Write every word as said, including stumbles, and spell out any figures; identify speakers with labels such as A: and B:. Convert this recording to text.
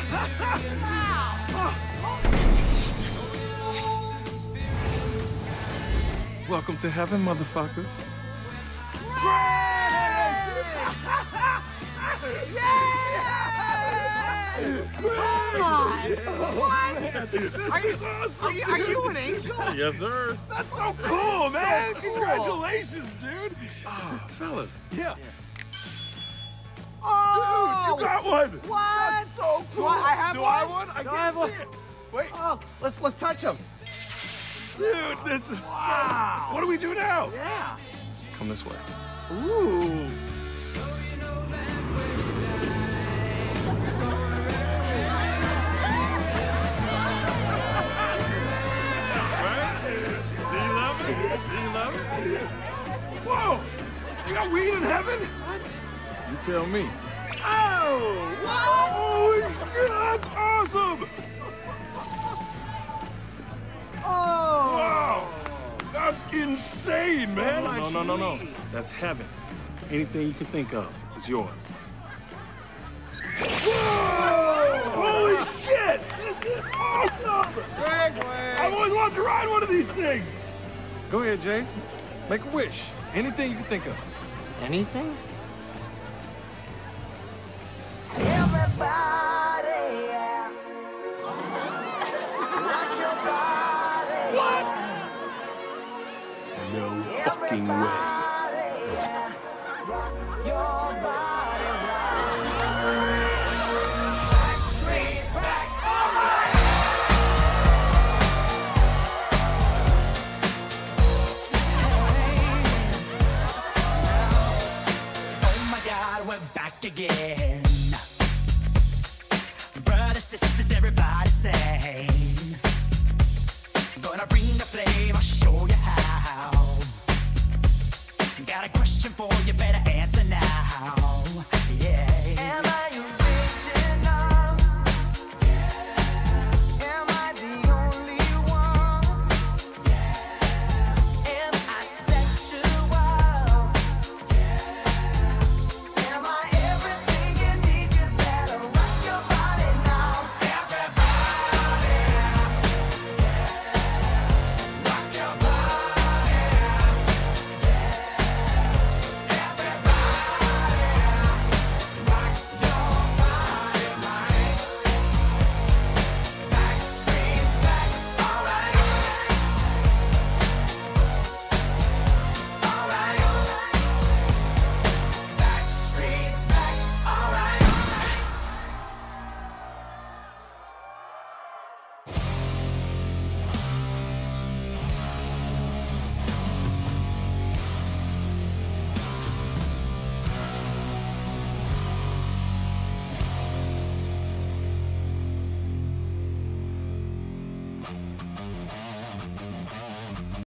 A: Welcome to heaven, motherfuckers.
B: What? This are you, is awesome, are you, are you an angel?
A: Yes, sir.
B: That's so cool, man.
A: So cool.
B: Congratulations, dude.
A: Oh, fellas.
B: Yeah.
C: Oh!
B: Dude, you got one.
C: What?
B: That's so cool.
C: Do I, I have
B: Do
C: one?
B: I have one? I
C: Do
B: can't
C: I have
B: see
C: one?
B: it. Wait.
C: Oh, let's let's touch him.
B: Dude, this is
C: Wow.
B: so... What do we do now?
C: Yeah.
A: Come this way.
B: Ooh. Whoa! You got weed in heaven?
C: What?
A: You tell me.
C: Oh! What?
B: Holy shit, that's awesome!
C: Oh!
B: Wow! That's insane, man!
A: No, no, no, no. That's heaven. Anything you can think of is yours.
B: Whoa! Holy shit! This is awesome!
C: Segway!
B: I've always wanted to ride one of these things!
A: Go ahead, Jay. Make a wish. Anything you can think of.
C: Anything?
D: Everybody, yeah. Rock your body.
B: What? No fucking way.
D: Everybody, yeah. Rock your body right. Back streets back. All right. Oh my God, we're back again. Brothers, sisters, everybody sing. Gonna bring the flame, I'll show you how. Got a question for you, better answer now.